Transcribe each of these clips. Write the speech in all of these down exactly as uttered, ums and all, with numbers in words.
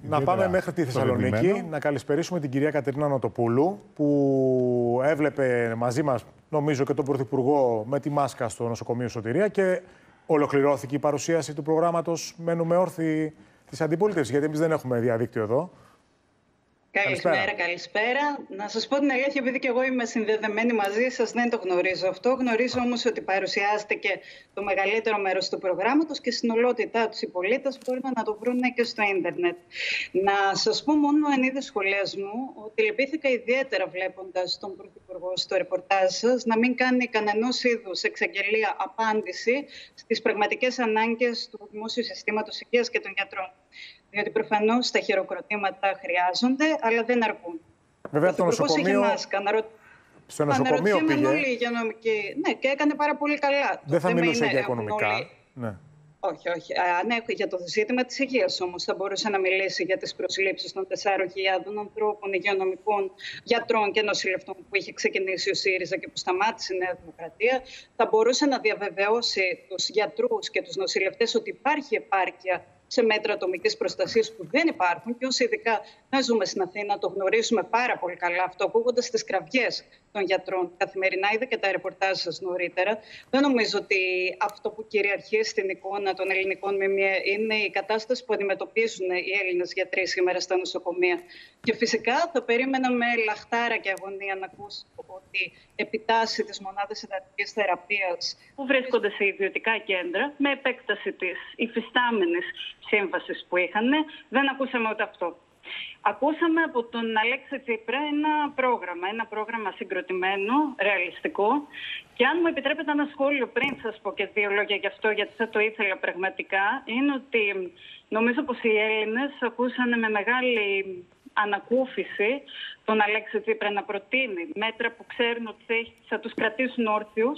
Να πάμε μέχρι τη Θεσσαλονίκη, να καλησπερίσουμε την κυρία Κατερίνα Νοτοπούλου, που έβλεπε μαζί μας, νομίζω, και τον Πρωθυπουργό με τη μάσκα στο νοσοκομείο Σωτηρία και ολοκληρώθηκε η παρουσίαση του προγράμματος «Μένουμε όρθιοι» της αντιπολίτευσης, γιατί εμείς δεν έχουμε διαδίκτυο εδώ. Καλησπέρα, καλησπέρα, καλησπέρα. Να σας πω την αλήθεια, επειδή και εγώ είμαι συνδεδεμένη μαζί σας, δεν το γνωρίζω αυτό. Γνωρίζω όμως ότι παρουσιάστηκε το μεγαλύτερο μέρος του προγράμματος και στην ολότητά τους οι πολίτες μπορούν να το βρουν και στο ίντερνετ. Να σας πω μόνο εν είδη σχολιασμού ότι λυπήθηκα ιδιαίτερα βλέποντας τον Πρωθυπουργό στο ρεπορτάζ σας να μην κάνει κανενός είδους εξαγγελία απάντηση στις πραγματικές ανάγκες του δημόσιου συστήματος υγείας και των γιατρών. Διότι προφανώς τα χειροκροτήματα χρειάζονται, αλλά δεν αρκούν. Βέβαια, το νοσοκομείο. Μάσκα, να ρω... Στο νοσοκομείο πήγε. Όλοι οι υγειονομικοί. Ναι, και έκανε πάρα πολύ καλά. Δεν θα μιλούσε για οικονομικά. Όλοι... Ναι. Όχι, όχι. Α, ναι, για το ζήτημα της υγείας όμως θα μπορούσε να μιλήσει για τις προσλήψεις των τεσσάρων χιλιάδων ανθρώπων, υγειονομικών, γιατρών και νοσηλευτών που είχε ξεκινήσει ο ΣΥΡΙΖΑ και που σταμάτησε η Νέα Δημοκρατία. Θα μπορούσε να διαβεβαιώσει τους γιατρούς και τους νοσηλευτές ότι υπάρχει επάρκεια σε μέτρα ατομικής προστασίας που δεν υπάρχουν, και όσοι ειδικά να ζούμε στην Αθήνα το γνωρίζουμε πάρα πολύ καλά αυτό, ακούγοντας τις κραυγές των γιατρών καθημερινά, είδα και τα ρεπορτάζ σας νωρίτερα. Δεν νομίζω ότι αυτό που κυριαρχεί στην εικόνα των ελληνικών ΜΜΕ είναι η κατάσταση που αντιμετωπίζουν οι Έλληνες γιατροί σήμερα στα νοσοκομεία. Και φυσικά θα περίμενα με λαχτάρα και αγωνία να ακούσω ότι επιτάσσει τις μονάδες εντατικής θεραπείας που βρίσκονται σε ιδιωτικά κέντρα με επέκταση της υφιστάμενης σύμβασης που είχαν. Δεν ακούσαμε ούτε αυτό. Ακούσαμε από τον Αλέξη Τσίπρα ένα πρόγραμμα, ένα πρόγραμμα συγκροτημένο, ρεαλιστικό. Και αν μου επιτρέπετε ένα σχόλιο πριν σας πω και δύο λόγια γι' αυτό, γιατί θα το ήθελα πραγματικά, είναι ότι νομίζω πως οι Έλληνες ακούσανε με μεγάλη ανακούφιση τον Αλέξη Τσίπρα να προτείνει μέτρα που ξέρουν ότι θα τους κρατήσουν όρθιους.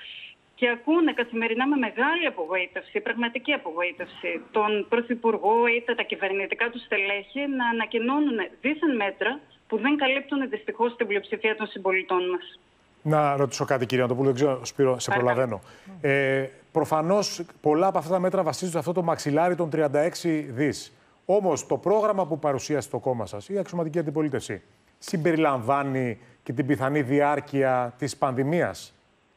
Και ακούνε καθημερινά με μεγάλη απογοήτευση, πραγματική απογοήτευση, τον Πρωθυπουργό είτε τα κυβερνητικά του στελέχη να ανακοινώνουν δίθεν μέτρα που δεν καλύπτουν δυστυχώς την πλειοψηφία των συμπολιτών μας. Να ρωτήσω κάτι, κυρία Νοτοπούλου, δεν ξέρω, Σπύρο, σε προλαβαίνω. Ε, προφανώς πολλά από αυτά τα μέτρα βασίζονται σε αυτό το μαξιλάρι των τριάντα έξι δις. Όμως το πρόγραμμα που παρουσίασε το κόμμα σας, η αξιωματική αντιπολίτευση, συμπεριλαμβάνει και την πιθανή διάρκεια της πανδημίας.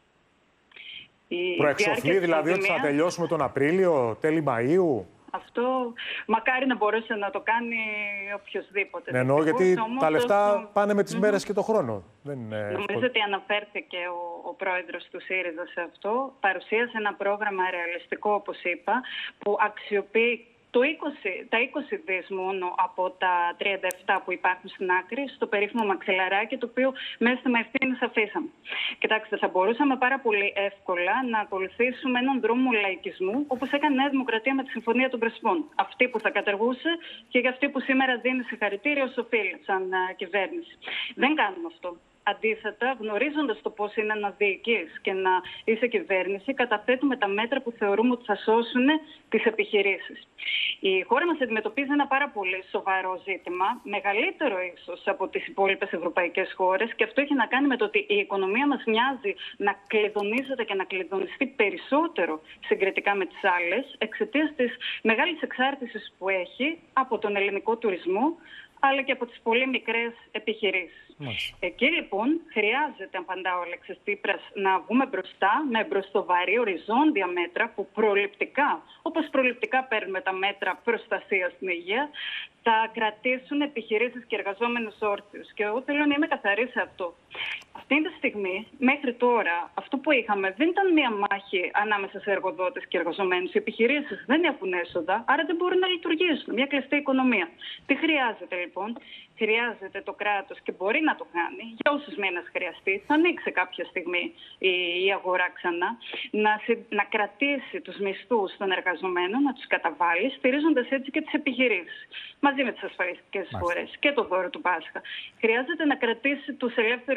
Προεξοφλεί δηλαδή ότι θα τελειώσουμε τον Απρίλιο, τέλη Μαΐου. Αυτό μακάρι να μπορούσε να το κάνει οποιοδήποτε. Ναι, εννοώ, γιατί όμως, τα λεφτά το... πάνε με τις mm-hmm. μέρες και το χρόνο. Δεν είναι... Νομίζω ότι αναφέρθηκε ο, ο πρόεδρος του ΣΥΡΙΖΑ σε αυτό. Παρουσίασε ένα πρόγραμμα ρεαλιστικό, όπως είπα, που αξιοποιεί το είκοσι, τα είκοσι δις μόνο από τα τριάντα επτά που υπάρχουν στην άκρη, στο περίφημο μαξιλαράκι, το οποίο με αίσθημα ευθύνης αφήσαμε. Κοιτάξτε, θα μπορούσαμε πάρα πολύ εύκολα να ακολουθήσουμε έναν δρόμο λαϊκισμού, όπως έκανε η Νέα Δημοκρατία με τη Συμφωνία των Πρεσπών. Αυτή που θα καταργούσε και για αυτή που σήμερα δίνει συγχαρητήρια ως οφείλει, σαν uh, κυβέρνηση. Δεν κάνουμε αυτό. Αντίθετα, γνωρίζοντας το πώς είναι να διοικείς και να είσαι κυβέρνηση, καταθέτουμε τα μέτρα που θεωρούμε ότι θα σώσουν τις επιχειρήσεις. Η χώρα μας αντιμετωπίζει ένα πάρα πολύ σοβαρό ζήτημα, μεγαλύτερο ίσως από τις υπόλοιπες ευρωπαϊκές χώρες, και αυτό έχει να κάνει με το ότι η οικονομία μας μοιάζει να κλειδονίζεται και να κλειδονιστεί περισσότερο συγκριτικά με τις άλλες, εξαιτίας της μεγάλης εξάρτησης που έχει από τον ελληνικό τουρισμό, αλλά και από τις πολύ μικρές επιχειρήσεις. Μάλιστα. Εκεί λοιπόν χρειάζεται, απαντά ο Αλέξης Τσίπρας, να βγούμε μπροστά με μπροστοβαρή οριζόντια μέτρα που προληπτικά, όπως προληπτικά παίρνουμε τα μέτρα προστασίας στην υγεία, θα κρατήσουν επιχειρήσεις και εργαζόμενους όρθιους. Και εγώ θέλω να είμαι καθαρή σε αυτό. Αυτή τη στιγμή, μέχρι τώρα, αυτό που είχαμε δεν ήταν μία μάχη ανάμεσα σε εργοδότες και εργαζομένους. Οι επιχειρήσεις δεν έχουν έσοδα, άρα δεν μπορούν να λειτουργήσουν. Μια κλειστή οικονομία. Τι χρειάζεται λοιπόν? Χρειάζεται το κράτος, και μπορεί να το κάνει για όσους μήνες χρειαστεί. Θα ανοίξει κάποια στιγμή η, η αγορά ξανά, να, να κρατήσει τους μισθούς των εργαζομένων, να τους καταβάλει, στηρίζοντας έτσι και τις επιχειρήσεις. Μαζί με τις ασφαλιστικές εισφορές και το δώρο του Πάσχα. Χρειάζεται να κρατήσει τους ελεύθερους επαγγελματίες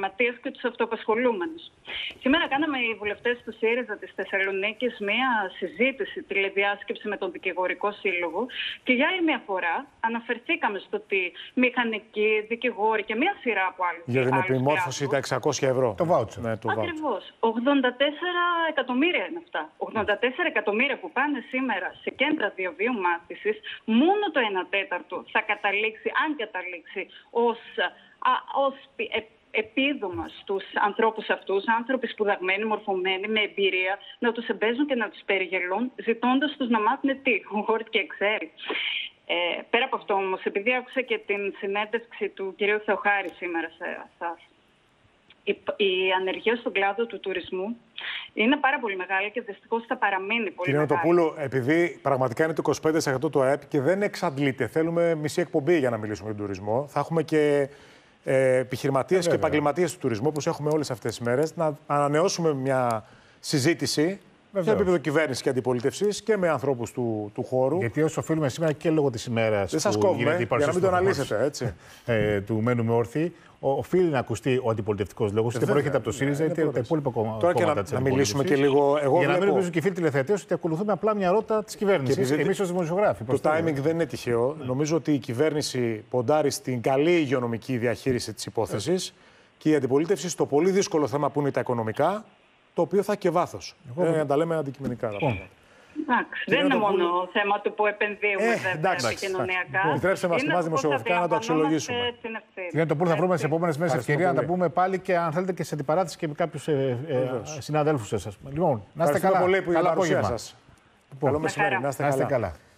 επιχειρηματίες και τους αυτοαπασχολούμενους. Σήμερα κάναμε οι βουλευτές του ΣΥΡΙΖΑ της Θεσσαλονίκης μία συζήτηση, τηλεδιάσκεψη με τον Δικηγορικό Σύλλογο και για άλλη μια φορά αναφερθήκαμε στο ότι μηχανικοί, δικηγόροι και μία σειρά από άλλους. Για την επιμόρφωση τα εξακόσια ευρώ. Το βάουτσερ. Ναι, το Ακριβώς. ογδόντα τέσσερα εκατομμύρια είναι αυτά. ογδόντα τέσσερα εκατομμύρια που πάνε σήμερα σε κέντρα διαβίου μάθησης, μόνο το ένα τέταρτο θα καταλήξει, αν καταλήξει, ως, α, ως ε, επίδομα στους ανθρώπους αυτούς, άνθρωποι σπουδαγμένοι, μορφωμένοι, με εμπειρία, να τους εμπέζουν και να τους περιγελούν, ζητώντας τους να μάθουν τι, Word και Excel. Ε, πέρα από αυτό όμως, επειδή άκουσα και την συνέντευξη του κυρίου Θεοχάρη σήμερα σε εσάς, η, η ανεργία στον κλάδο του τουρισμού είναι πάρα πολύ μεγάλη και δυστυχώς θα παραμείνει πολύ Κύριε μεγάλη. Νοτοπούλου, επειδή πραγματικά είναι το είκοσι πέντε τοις εκατό του ΑΕΠ και δεν εξαντλείται, θέλουμε μισή εκπομπή για να μιλήσουμε για τον τουρισμό. Θα έχουμε και ε, επιχειρηματίες και επαγγελματίες του τουρισμού, όπως έχουμε όλες αυτές τις μέρες, να ανανεώσουμε μια συζήτηση. Σε επίπεδο κυβέρνηση και αντιπολίτευση και με ανθρώπους του, του χώρου. Γιατί όσο οφείλουμε σήμερα και λόγω της ημέρας. Δεν σας κόβουμε, για να μην το αναλύσετε, έτσι. ε, του μένουμε όρθιοι, οφείλει να ακουστεί ο αντιπολιτευτικός λόγος, είτε προέρχεται από το ΣΥΡΙΖΑ είτε τα υπόλοιπα κόμματα. Τώρα και να, να μιλήσουμε και λίγο. Εγώ για να βλέπω... μην νομίζουν και οι φίλοι τηλεθεατές ότι ακολουθούμε απλά μια ρότα της κυβέρνησης. Και εμείς ως δημοσιογράφοι. Το timing δεν είναι τυχαίο. Ναι. Νομίζω ότι η κυβέρνηση ποντάρει στην καλή υγειονομική διαχείριση της υπόθεσης και η αντιπολίτευση στο πολύ δύσκολο θέμα που είναι τα οικονομικά, το οποίο θα έχει και βάθος. Εγώ... Ε, να τα λέμε αντικειμενικά. Εντάξει, δεν είναι μόνο θέμα του που επενδύουμε ε, εντάξει, επικοινωνιακά. Επιτρέψτε μας και εμάς δημοσιογραφικά να το αξιολογήσουμε. Κύριε Νοτοπούλου, θα βρούμε τις επόμενες μέρες ευκαιρία να τα πούμε πάλι και αν θέλετε και σε αντιπαράθεση και με κάποιους ε, ε, συναδέλφους σας. Λοιπόν, να είστε καλά. Πολύ που καλά απόγευμα σας. Καλό μεσημέρι. Να είστε καλά.